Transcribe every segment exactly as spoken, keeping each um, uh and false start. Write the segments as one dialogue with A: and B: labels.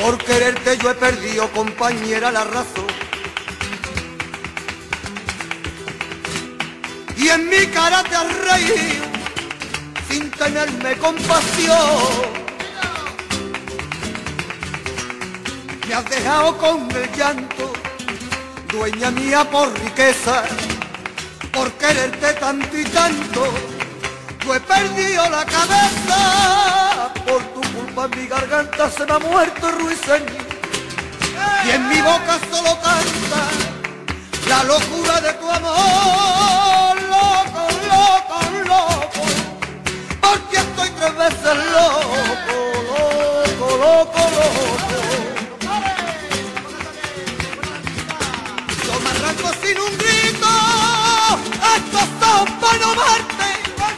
A: Por quererte yo he perdido, compañera, la razón. Y en mi cara te has reído sin tenerme compasión. Me has dejado con el llanto, dueña mía por riqueza, por quererte tanto y tanto. Yo he perdido la cabeza, por tu culpa mi garganta se me ha muerto el ruiseñor. Y en mi boca solo canta la locura de tu amor. Loco, loco, loco, porque estoy tres veces loco, loco, loco, loco. Yo me arranco sin un grito, estos son para no amarte.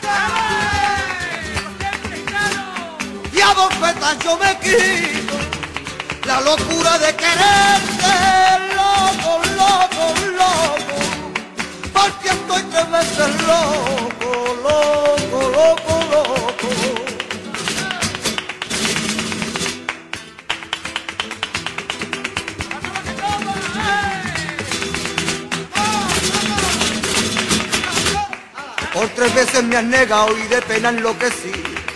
A: Y a bofetas yo me quito la locura de quererte, loco, loco, loco, porque estoy tres veces loco, loco, loco, loco. Por tres veces me has negado y de pena enloquecí.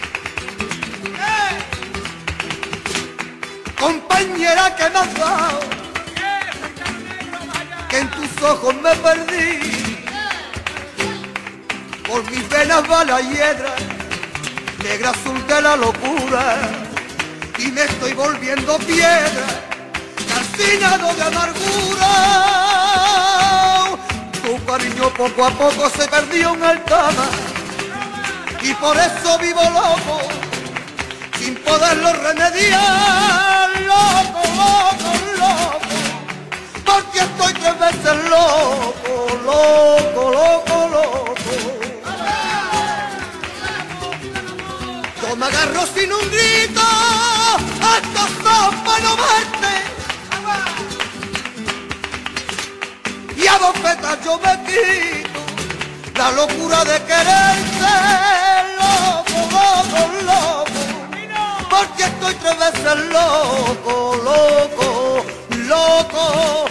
A: Compañera, que me has dado, que en tus ojos me perdí. Por mis venas va la hiedra, negra azul de la locura, y me estoy volviendo piedra, calcinado de amargura. Tu cariño poco a poco se perdió en el cama, y por eso vivo loco, sin poderlo remediar. Loco, loco, loco, porque estoy tres veces loco, loco, loco, loco. Yo me agarro sin un grito, estos son para no verte. Y a bofetas yo me quito la locura de quererte, loco, loco, loco, porque estoy tres veces loco, loco, loco,